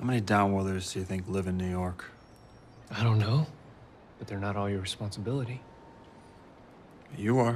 How many downworlders do you think live in New York? I don't know, but they're not all your responsibility. You are.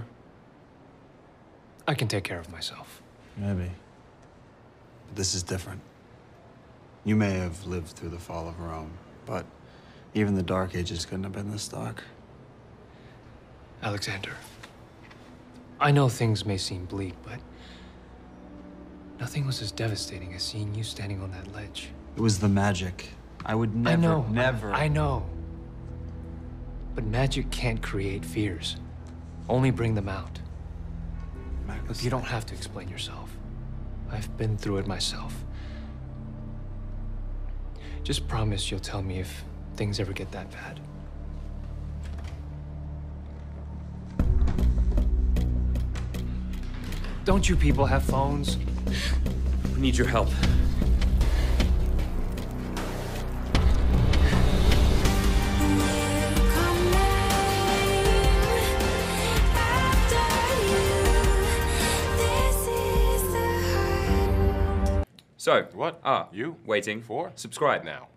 I can take care of myself. Maybe. But this is different. You may have lived through the fall of Rome, but even the Dark Ages couldn't have been this dark. Alexander, I know things may seem bleak, but nothing was as devastating as seeing you standing on that ledge. It was the magic. I would never, never... I know. But magic can't create fears. Only bring them out. Look, you don't have to explain yourself. I've been through it myself. Just promise you'll tell me if things ever get that bad. Don't you people have phones? We need your help. So, What? Ah, You? waiting. For? Subscribe now.